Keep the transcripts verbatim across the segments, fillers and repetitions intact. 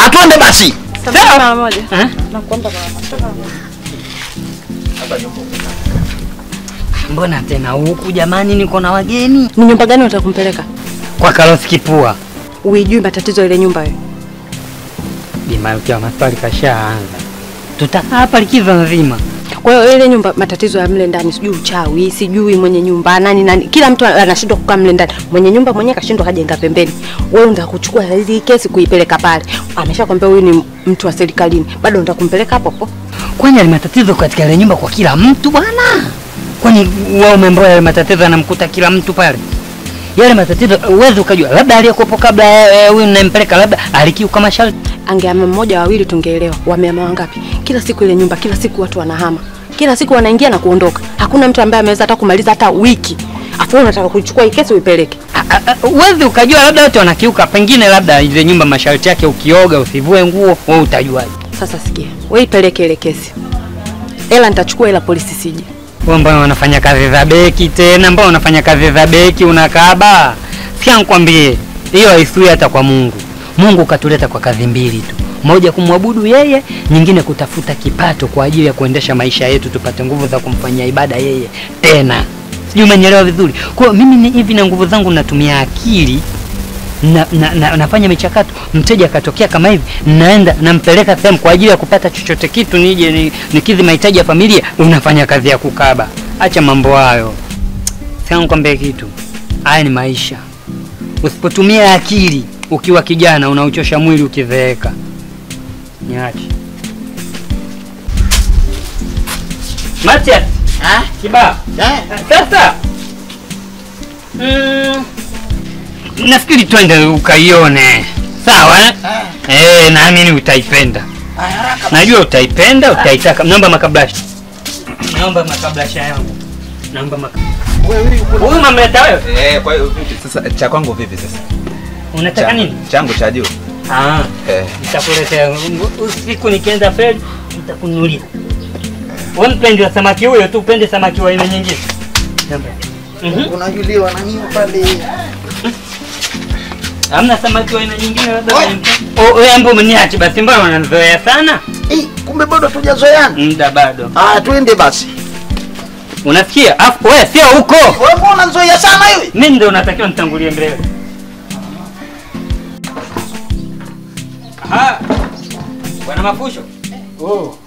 Atuende basi. Mara moja. Eh? Nakuomba mama. Mbona tena huku jamani, niko na wageni? Ni nyumba gani utakumpeleka? Kwa Carlos Kipua. Uijui matatizo ile nyumba hiyo. Bimalkia maswali kashaanza. Tutakaa hapa likizo nzima. Kwa hiyo ile nyumba matatizo ya mle ndani, sijui uchawi, sijui mwenye nyumba nani nani, kila mtu anashindwa kukaa mle ndani. Mwenye nyumba mwenyewe kashindwa kajenga pembeni. Wewe unataka kuchukua hizi kesi kuipeleka pale. Ameshakwambia huyu ni mtu wa serikalini. Bado unataka kumpeleka hapo hapo? Kwani ile matatizo katika ile nyumba kwa kila mtu bwana? Kwani wao umeambiwa yale matatizo yanamkuta kila mtu pale? Yale matatizo uwezo ukajua labda aliyekuwepo kabla huyu ninampeleka labda alikiuka masharti. Angeama mmoja wawili tungeelewa. Wameama wangapi? Kila siku ile nyumba, kila siku watu wanahama. Kila siku wanaingia na kuondoka. Hakuna mtu ambaye ameweza hata kumaliza hata wiki. Afu unataka kuchukua hii kesi uipeleke. Uwezo ukajua labda watu wanakiuka, pengine labda ile nyumba masharti yake ukioga usivue nguo, wewe utajuaje? Sasa sikia. Wewe ipeleke ile kesi. Ela nitachukua ila polisi sije. Wewe mbona unafanya kazi za beki tena? Mbona unafanya kazi za beki unakaba? Sikia nikwambie, hiyo haisui hata kwa Mungu. Mungu katuleta kwa kazi mbili tu. Moja kumwabudu yeye, nyingine kutafuta kipato kwa ajili ya kuendesha maisha yetu, tupate nguvu za kumfanyia ibada yeye tena. Sijui umenielewa vizuri. Kwa hiyo mimi ni hivi na nguvu zangu natumia akili na, na, na nafanya michakato. Mteja akatokea kama hivi, naenda nampeleka sehemu kwa ajili ya kupata chochote kitu nije ni, nikidhi mahitaji ya familia. Unafanya kazi ya kukaba. Acha mambo hayo. Sasa nikwambie kitu. Haya ni maisha. Usipotumia akili ukiwa kijana unauchosha mwili ukizeeka. Niache. Matias. Ah, Kiba. eh. Sasa. Mm. Nafikiri twende ukaione. Sawa eh? Eh, naamini utaipenda. Haraka. Najua utaipenda, utaitaka. Naomba makablasha. Naomba makablasha yangu. Naomba makablasha. Wewe Huyu mamleta wewe? Eh, kwa hiyo vipi sasa cha kwangu vipi sasa? Unataka nini? Changu cha juu. Ah. Eh. Nitakuletea usiku nikienda feri nitakununulia. Wewe mpendi wa samaki huyo tu, upende samaki wa aina nyingine. Namba. Mhm. unajuliwa na nini pale? Hamna samaki wa aina nyingine labda. Oh, wewe ambo mniache basi, mbona unanizoea sana? Eh, kumbe bado tujazoeana. Muda bado. Ah, twende basi. Unasikia? Afu wewe sio huko. Wewe mbona unazoea sana hivi? Mimi ndio unatakiwa nitangulie mbele. Aha. Bwana Mafusho. Oh.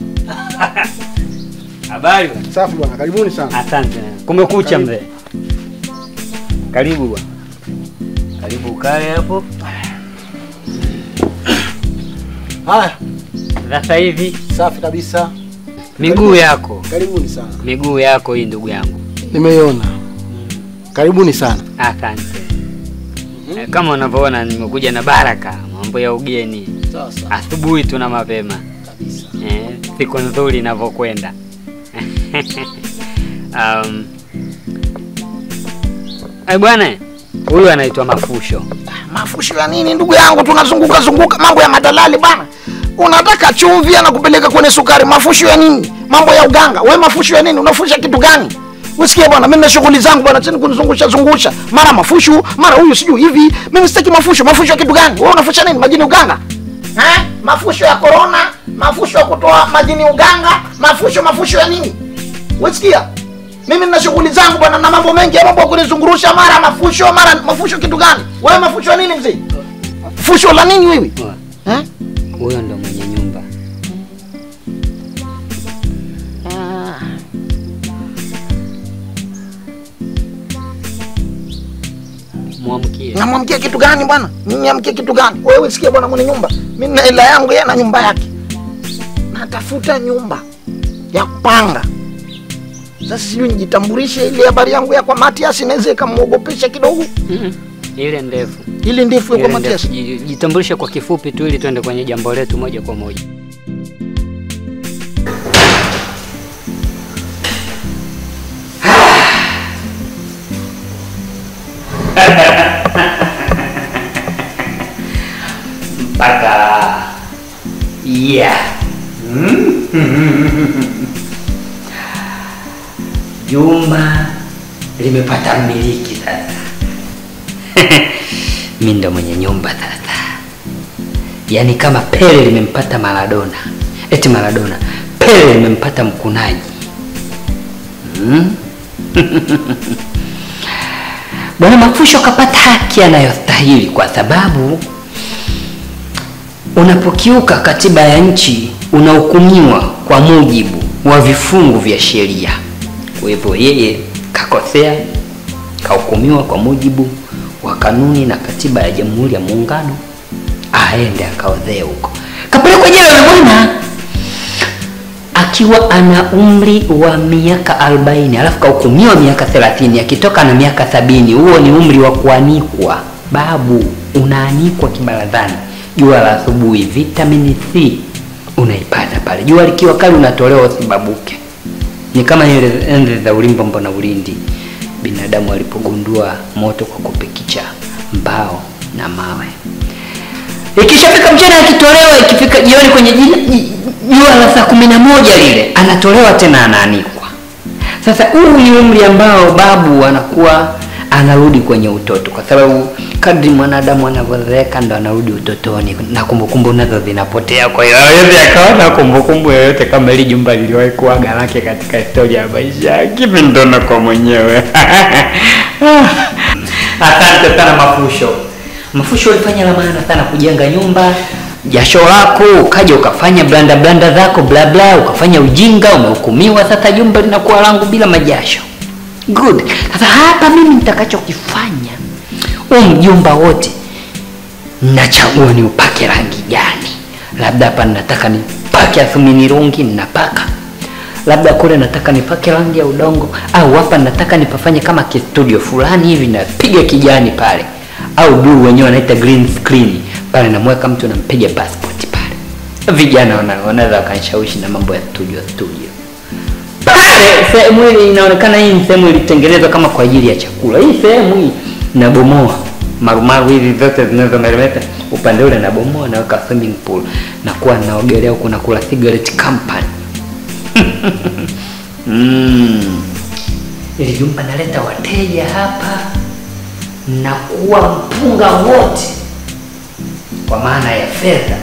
Habari bwana. Safi bwana, karibuni sana. Asante. Kumekucha mzee. Karibu bwana. Karibu ukae hapo. Haya, Sasa hivi safi kabisa. miguu yako. Karibuni sana. Miguu yako hii ndugu yangu. Nimeiona. Karibuni sana. Asante. Eh, Kama unavyoona nimekuja na baraka, mambo ya ugeni. Sasa Asubuhi tuna mapema. kabisa. Eh, siku nzuri inavyokwenda. um, eh bwana, huyu anaitwa Mafusho. Mafusho ya nini ndugu yangu? Tunazunguka zunguka mambo ya madalali bana. Unataka chumvi na kupeleka kwenye sukari. Mafusho ya nini? Mambo ya uganga. Wewe mafusho ya nini? Unafusha kitu gani? Usikie bwana, mimi na shughuli zangu bwana, chini kunizungusha zungusha. Mara mafusho, mara huyu sijui hivi. Mimi sitaki mafusho. Mafusho ya kitu gani? Wewe unafusha nini? Majini uganga? Eh? Mafusho ya corona, mafusho ya kutoa majini uganga, mafusho mafusho ya nini? Usikia? Mimi nina shughuli zangu bwana, na mambo mengi ya mambo kunizungurusha, mara mafusho, mara mafusho kitu gani? Wewe mafusho ya nini mzee? Fusho la nini wewe? Eh? Huyo ndo mwenye nyumba. Ah. Muamkie. Namwamkia kitu gani bwana? Mimi niamkie kitu gani? Wewe sikia bwana, mwenye nyumba. Mimi na hela yangu, yeye na nyumba yake. Natafuta nyumba ya kupanga. Sasa sijui nijitambulishe ile habari yangu ya kwa Matias inaweza ikamuogopesha kidogo. Mm-mm. Ile ndefu. Ile ndefu ya kwa Ile Matias. ndefu. Ji- Jitambulishe kwa kifupi tu ili tuende kwenye jambo letu moja kwa moja. Mpaka yeah. Jumba limepata mmiliki sasa. Mimi ndo mwenye nyumba sasa. Yaani kama Pele limempata Maradona. Eti Maradona. Pele limempata mkunaji. Hmm? Bwana Mafusho kapata haki anayostahili kwa sababu unapokiuka katiba ya nchi unahukumiwa kwa mujibu wa vifungu vya sheria. Kwa hivyo yeye kakosea, kahukumiwa kwa mujibu wa kanuni na katiba ya Jamhuri ya Muungano, aende akaozee huko. Kapelekwa jela yule bwana akiwa ana umri wa miaka arobaini, alafu kahukumiwa miaka thelathini, akitoka na miaka sabini. Huo ni umri wa kuanikwa. Babu, unaanikwa kibarazani. Jua la asubuhi, vitamin C unaipata pale. Jua likiwa kali unatolewa usibabuke. Ni kama ile enzi za ulimbo mbona ulindi. Binadamu alipogundua moto kwa kupikicha mbao na mawe. Ikishafika mchana akitolewa, ikifika jioni kwenye jua la saa kumi na moja lile anatolewa tena anaanikwa. Sasa huu ni umri ambao babu anakuwa anarudi kwenye utoto, kwa sababu kadri mwanadamu anavyozeeka ndo anarudi utotoni na kumbukumbu nazo zinapotea. Kwa hiyo hawezi akaona kumbukumbu yoyote kama ile jumba liliwahi kuaga lake katika historia ya maisha yake. Ndo na kwa mwenyewe. Asante sana Mafusho. Mafusho ulifanya la maana sana kujenga nyumba. Jasho lako ukaja ukafanya blanda blanda zako bla bla, ukafanya ujinga, umehukumiwa. Sasa jumba linakuwa langu bila majasho. Good. Sasa hapa mimi nitakachokifanya, huu mjumba wote nachagua ni upake rangi gani. Labda hapa nataka nipake asumini rungi, ninapaka. Labda kule nataka nipake rangi ya udongo, au hapa nataka nipafanye kama kistudio fulani hivi napiga kijani pale, au blue wenyewe wanaita green screen pale, namweka mtu nampiga passport pale. Vijana wanaweza kanishawishi na mambo ya studio studio. Sehemu hii inaonekana hii ni sehemu ilitengenezwa kama kwa ajili ya chakula. Hii sehemu hii nabomoa marumaru hizi zote zinazomeremeta, upande ule nabomoa naweka swimming pool na kuwa naogelea huko na kula cigarette company. mm. Ili jumba naleta wateja hapa na kuwa mpunga wote, kwa maana ya fedha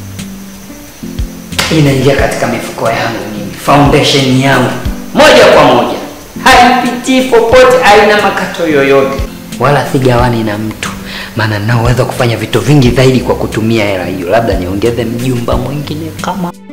inaingia katika mifuko yangu mimi, foundation yangu moja kwa moja, haipiti popote, haina makato yoyote, wala sigawani na mtu. Maana ninaweza kufanya vitu vingi zaidi kwa kutumia hela hiyo. Labda niongeze mjumba mwingine kama